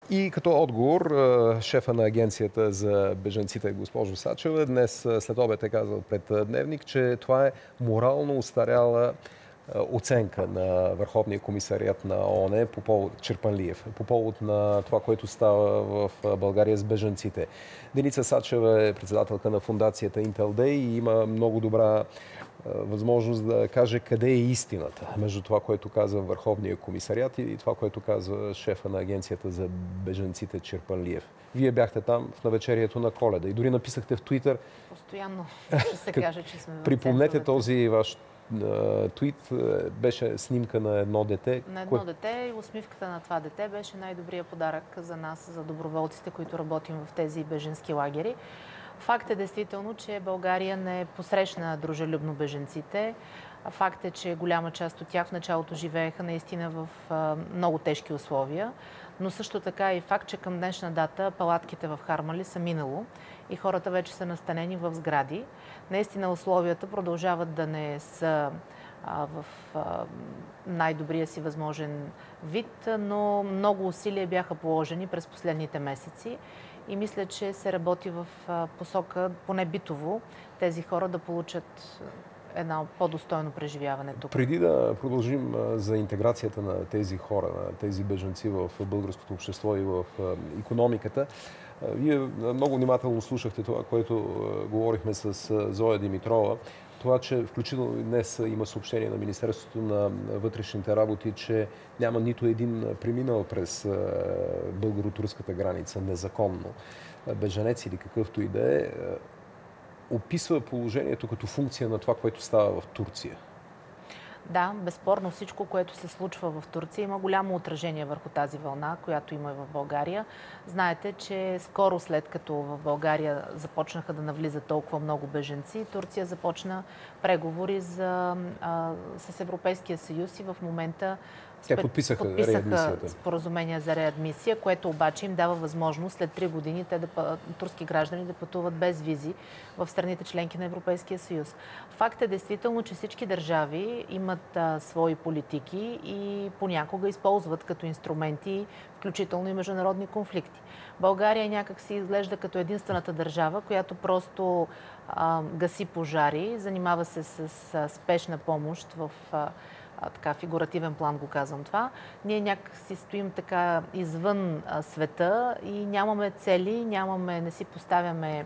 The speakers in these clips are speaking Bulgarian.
И като отговор, шефа на агенцията за бежанците, госпожо Сачева, днес след обед е казал пред Дневник, че това е морално устаряла оценка на Върховния комисариат на ООН по повод Черпанлиев, по повод на това, което става в България с бежанците. Деница Сачева е председателка на фундацията Intel Day и има много добра възможност да каже къде е истината между това, което казва Върховния комисариат и това, което казва шефа на агенцията за бежанците Черпанлиев. Вие бяхте там в навечерието на Коледа и дори написахте в Твитър. Постоянно ще се каже, че сме в Припомнете този ваш твит, беше снимка на едно дете. На едно дете и усмивката на това дете беше най-добрият подарък за нас, за доброволците, които работим в тези беженски лагери. Факт е действително, че България не посрещна дружелюбно беженците. Факт е, че голяма част от тях в началото живееха наистина в много тежки условия. Но също така и факт, че към днешна дата палатките в Харманли са минало и хората вече са настанени в сгради. Наистина условията продължават да не са в най-добрия си възможен вид, но много усилия бяха положени през последните месеци и мисля, че се работи в посока, поне битово, тези хора да получат едно по-достойно преживяване тук. Преди да продължим за интеграцията на тези хора, на тези бежанци в българското общество и в икономиката, вие много внимателно слушахте това, което говорихме с Зоя Димитрова. Това, че включително днес има съобщение на Министерството на вътрешните работи, че няма нито един преминал през българо-турската граница незаконно бежанец или какъвто и да е, описва положението като функция на това, което става в Турция. Да, безспорно всичко, което се случва в Турция, има голямо отражение върху тази вълна, която има и в България. Знаете, че скоро след като в България започнаха да навлизат толкова много беженци, Турция започна преговори с Европейския съюз и в момента подписаха споразумения за реадмисия, което обаче им дава възможност след 3 години турски граждани да пътуват без визи в страните членки на Европейския съюз. Факт е действително, че всички държави имат свои политики и понякога използват като инструменти, включително и международни конфликти. България някак си изглежда като единствената държава, която просто гаси пожари, занимава се с спешна помощ в така фигуративен план го казвам това. Ние някак си стоим така извън света и нямаме цели, не си поставяме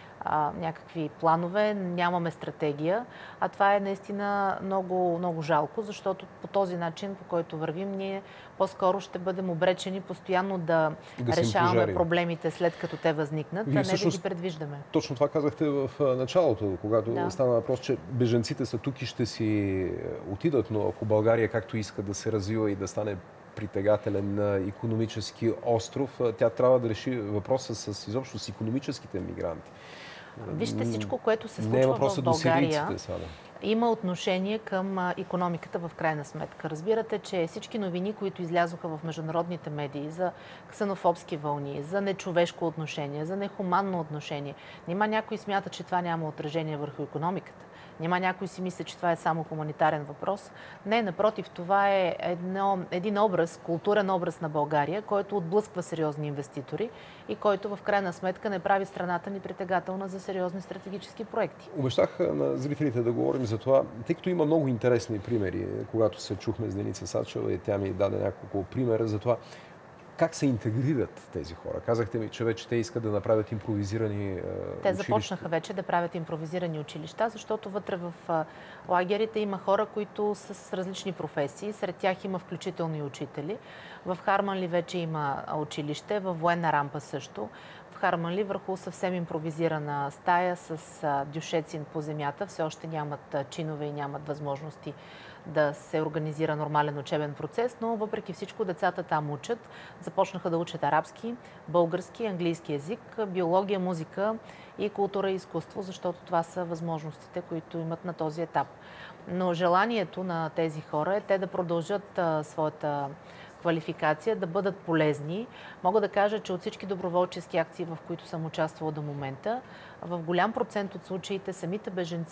някакви планове, нямаме стратегия, а това е наистина много, много жалко, защото по този начин, по който вървим, ние по-скоро ще бъдем обречени постоянно да решаваме проблемите след като те възникнат, а не да ги предвиждаме. Точно това казахте в началото, когато стана въпрос, че бежанците са тук и ще си отидат, но ако България както иска да се развива и да стане притегателен икономически остров, тя трябва да реши въпроса изобщо с икономическите мигранти. Вижте, всичко, което се случва в България, има отношение към икономиката в крайна сметка. Разбирате, че всички новини, които излязоха в международните медии за ксенофобски вълни, за нечовешко отношение, за нехуманно отношение, нима някой смята, че това няма отражение върху икономиката. Нима някой си мисля, че това е само хуманитарен въпрос. Не, напротив, това е един образ, културен образ на България, който отблъсква сериозни инвеститори и който в крайна сметка не прави страната ни притегателна за сериозни стратегически проекти. Обещах на зрителите да говорим за това, тъй като има много интересни примери, когато се чухме с Деница Сачева и тя ми даде няколко примера за това, как се интегрират тези хора? Казахте ми, че вече те искат да направят импровизирани училища. Те започнаха вече да правят импровизирани училища, защото вътре в лагерите има хора, които са с различни професии. Сред тях има включително и учители. В Харманли вече има училище, в Военна рампа също. В Харманли върху съвсем импровизирана стая с дюшецин по земята. Все още нямат чинове и нямат възможности да се организира нормален учебен процес, но въпреки всичко децата там учат. Започнаха да учат арабски, български, английски език, биология, музика и култура и изкуство, защото това са възможностите, които имат на този етап. Но желанието на тези хора е те да продължат своята квалификация, да бъдат полезни. Мога да кажа, че от всички доброволчески акции, в които съм участвала до момента, в голям процент от случаите самите бежанци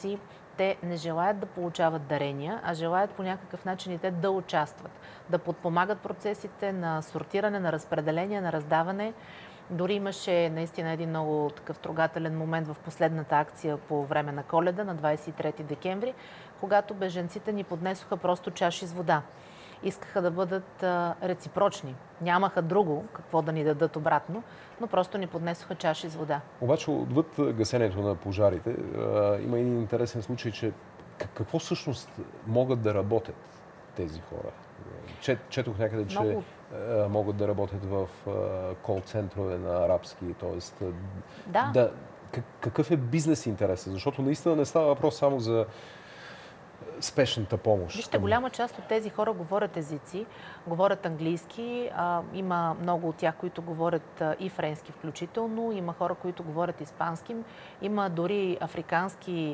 Те не желаят да получават дарения, а желаят по някакъв начин и те да участват, да подпомагат процесите на сортиране, на разпределение, на раздаване. Дори имаше наистина един много такъв трогателен момент в последната акция по време на Коледа на 23 декември, когато бежанците ни поднесоха просто чаши с вода. Искаха да бъдат реципрочни. Нямаха друго, какво да ни дадат обратно, но просто ни поднесоха чаши с вода. Обаче, отвъд гасенето на пожарите, има един интересен случай, че какво всъщност могат да работят тези хора? Четох някъде, че могат да работят в кол-центрове на арабски, т.е. Да. Какъв е бизнес интересът? Защото наистина не става въпрос само за спешната помощ. Вижте, голяма част от тези хора говорят езици, говорят английски, има много от тях, които говорят и френски включително, има хора, които говорят испански, има дори африкански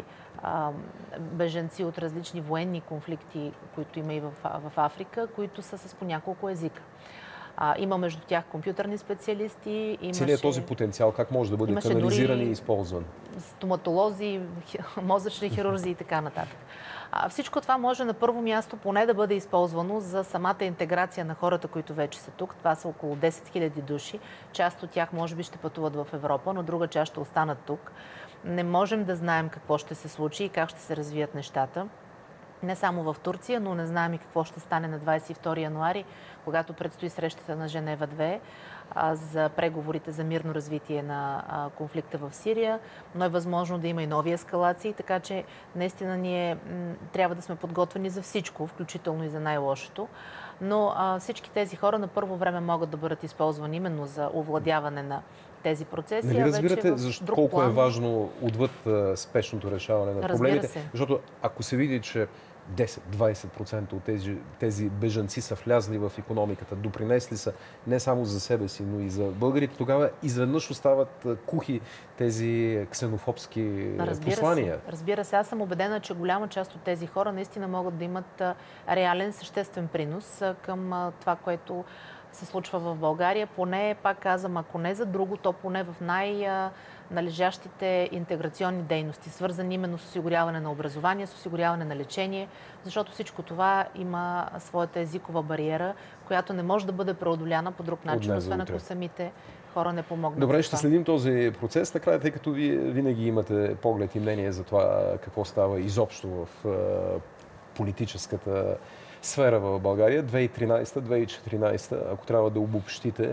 бежанци от различни военни конфликти, които има и в Африка, които са с по няколко езика. Има между тях компютърни специалисти. Целият този потенциал как може да бъде канализиран и използван? Стоматолози, мозъчни хирурзи и така нататък. Всичко това може на първо място поне да бъде използвано за самата интеграция на хората, които вече са тук. Това са около 10 000 души. Част от тях може би ще пътуват в Европа, но друга част ще останат тук. Не можем да знаем какво ще се случи и как ще се развият нещата. Не само в Турция, но не знаем и какво ще стане на 22 януари, когато предстои срещата на Женева 2 за преговорите за мирно развитие на конфликта в Сирия, но е възможно да има и нови ескалации, така че наистина ние трябва да сме подготвени за всичко, включително и за най-лошото. Но всички тези хора на първо време могат да бъдат използвани именно за овладяване на тези процеси. Нали разбирате колко е важно отвъд спешното решаване на проблемите? Защото ако се види, че 10-20% от тези бежанци са влязли в икономиката, допринесли са не само за себе си, но и за българите, тогава изведнъж остават кухи тези ксенофобски послания. Разбира се, аз съм убедена, че голяма част от тези хора наистина могат да имат реален, съществен принос към това, което се случва в България. Поне, пак казвам, ако не за друго, то поне в належащите интеграционни дейности, свързани именно с осигуряване на образование, с осигуряване на лечение, защото всичко това има своята езикова бариера, която не може да бъде преодоляна по друг начин, освен ако самите хора не помогнат. Добре, ще следим този процес накрая, тъй като вие винаги имате поглед и мнение за това какво става изобщо в политическата сфера в България. 2013-2014, ако трябва да обобщите.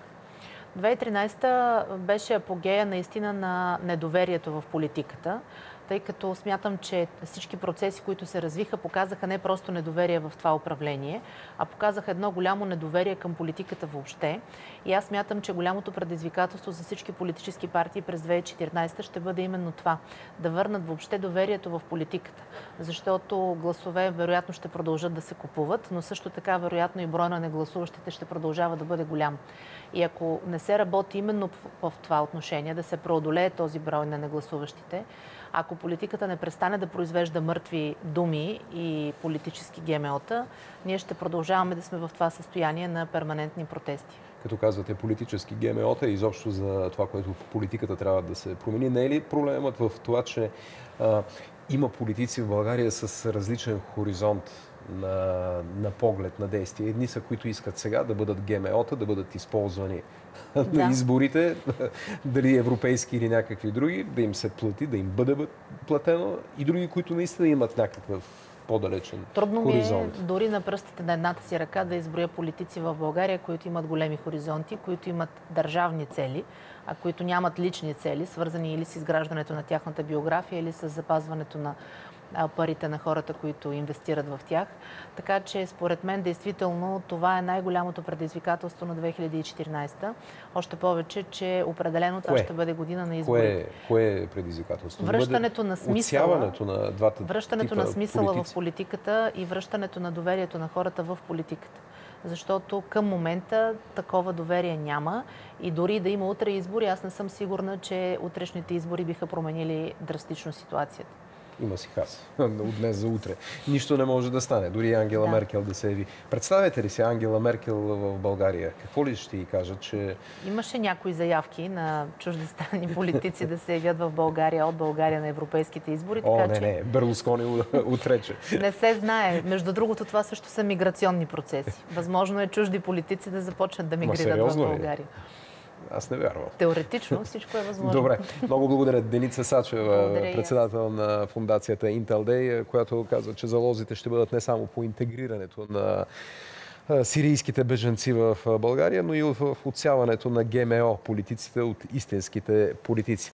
2013 беше апогея наистина на недоверието в политиката, тъй като смятам, че всички процеси, които се развиха, показаха не просто недоверие в това управление, а показаха едно голямо недоверие към политиката въобще. И аз смятам, че голямото предизвикателство за всички политически партии през 2014 ще бъде именно това. Да върнат въобще доверието в политиката. Защото гласове вероятно ще продължат да се купуват, но също така вероятно и броя на негласуващите ще продължава да бъде голям. И ако не се работи именно в това отношение, да се преодолее този брой на негласуващите, ако политиката не престане да произвежда мъртви думи и политически ГМО-та, ние ще продължаваме да сме в това състояние на перманентни протести. Като казвате политически ГМО-та, изобщо за това, което в политиката трябва да се промени, не е ли проблемът в това, че има политици в България с различен хоризонт на поглед, на действие? Едни са, които искат сега да бъдат ГМО-та, да бъдат използвани на изборите, дали европейски или някакви други, да им се плати, да им бъде платено, и други, които наистина имат някакъв по-далечен хоризонт. Трудно ми е дори на пръстите на едната си ръка да изброя политици в България, които имат големи хоризонти, които имат държавни цели, а които нямат лични цели, свързани или с изграждането на тяхната биография, или с запазването на парите на хората, които инвестират в тях. Така че, според мен, действително, това е най-голямото предизвикателство на 2014. Още повече, че определено това ще бъде година на изборите. Кое е предизвикателство? Връщането на смисъла, отсяването на двата връщането на смисъла политици в политиката и връщането на доверието на хората в политиката. Защото към момента такова доверие няма и дори да има утре избори, аз не съм сигурна, че утрешните избори биха променили драстично ситуацията. има си хас от днес за утре. Нищо не може да стане. Дори Ангела Меркел да се яви. Представете ли си Ангела Меркел в България? Какво ли ще й кажат, че... Имаше някои заявки на чуждестранни политици да се явят в България, от България на европейските избори. Не. Берлускони отрече. Не се знае. Между другото, това също са миграционни процеси. Възможно е чужди политици да започнат да мигрират в България. Аз не вярвам. Теоретично всичко е възможно. Добре. Много благодаря. Деница Сачева, председател на фундацията Intel Day, която казва, че залозите ще бъдат не само по интегрирането на сирийските бежанци в България, но и в отсяването на ГМО политиците от истинските политици.